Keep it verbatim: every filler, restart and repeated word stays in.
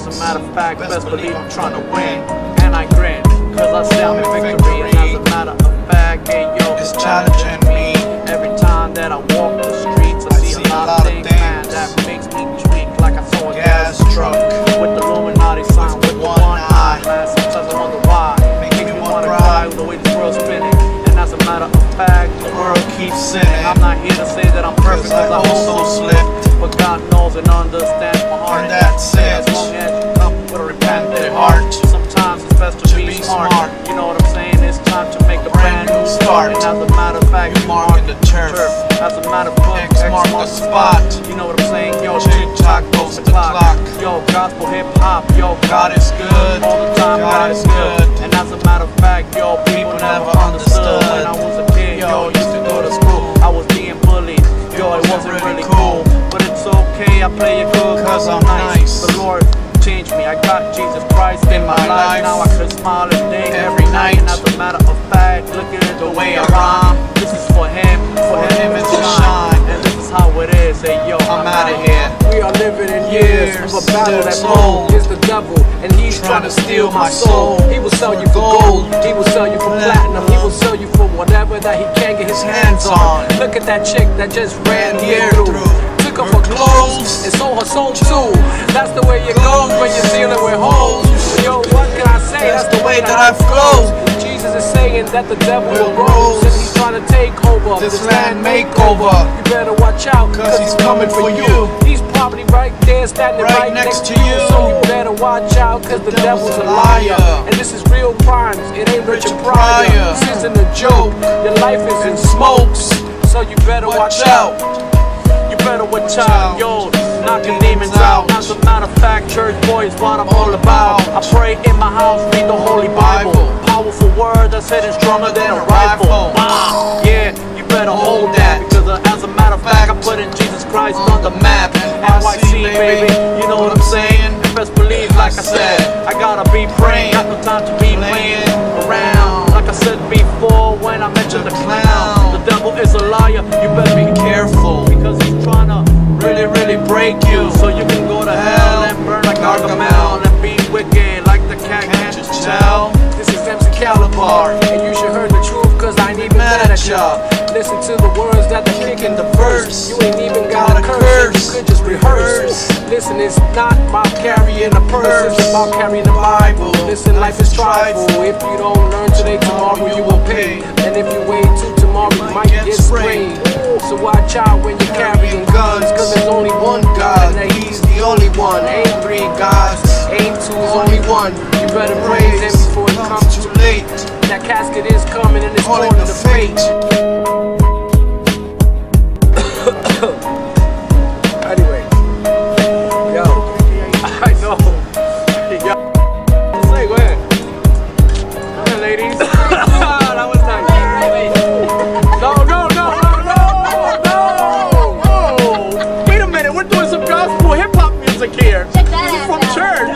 a matter of fact, best believe I'm trying to win. And I grin, cause I see I'm in victory. And as a matter of fact, hey yo, it's challenging me. Every time that I walk the streets, I see a lot of things, man, that makes me tweak like I saw a gas truck with the Illuminati sign with the one eye. Man, sometimes I wonder why. Makes me wanna cry with the way this world's spinning. And as a matter of fact, the world keeps sinning. I'm not here to say that I'm perfect, cause I also slipped. But God knows and understands my heart, and that's it. As long as you come with a repentant heart, sometimes it's best to, to be, be smart. smart. You know what I'm saying? It's time to make a brand new start. And as a matter of fact, you mark the turf. As a matter of fact, X mark the spot. You know what I'm saying? Yo, tick-tock goes the clock. Yo, gospel hip-hop, yo, God is good. All the time, God is good. And as a matter of fact, yo, people never understood. When I was a kid, yo, used to go to school, I was being bullied. Yo, it wasn't really cool. But it's okay, I play it good cause I'm nice. The Lord changed me, I got Jesus Christ in my life. Now I can smile and ding every night. And as a matter of fact, look at it the way I rhyme. This is for him, for him it's to shine. And this is how it is, hey yo, I'm out of here. We are living in years of a battle that mold is the devil, and he's trying to steal my soul. He will sell you for gold, he will sell you for platinum, he will sell you for whatever that he can get his hands on. Look at that chick that just ran here through. Took off her clothes and sold her soul too. That's the way it goes when you're dealing with hoes. Yo, what can I say? That's the way that I flow. Jesus is saying that the devil will rose, and he's trying to take over this land makeover. You better watch out, cause he's coming for you. He's probably right there standing right, right next to you. So you better watch out, cause the devil's a liar. And this is real crimes, it ain't Richard Pryor. This isn't a joke, your life is in smokes. So you better watch out. You better watch out, yo, knocking demons out. As a matter of fact, church boy is what I'm all about. I pray in my house, read the Holy Bible. Powerful word that's hitting stronger than a rifle. Wow, yeah, you better hold that. Because uh, as a matter of fact, I'm putting Jesus Christ on the map. N Y C, baby, you know what I'm saying? And best believe, like I said, I gotta be praying. Got no time to be playing around. Like I said before, when I mentioned the clown, the devil is a liar, you better be careful. Because he's trying to really, really break you, so you can go to hell and burn like Gargamel and be wicked like the cat. Can't you tell? This is M C Calibre, and you should heard the truth, cause I ain't even mad at y'all. Listen to the words that they're kicking the verse. You ain't even got a curse, you could just rehearse. Listen, it's not about carrying a purse, it's about carrying the Bible. Listen, life is tribal. If you don't learn today, tomorrow you will pay. And if you wait till tomorrow, you might get sprayed. So watch out when you're carrying guns, cause there's only one God, and he's the only one. Ain't three gods, ain't two, only one. You better praise him before it comes too late. That casket is coming and it's calling the fate. Anyway, yo, I know. Yo, say, go ahead. Go ahead, ladies. That was nice. No, no, no, no, no, no. Wait a minute, we're doing some gospel hip hop music here. Check that out. From church.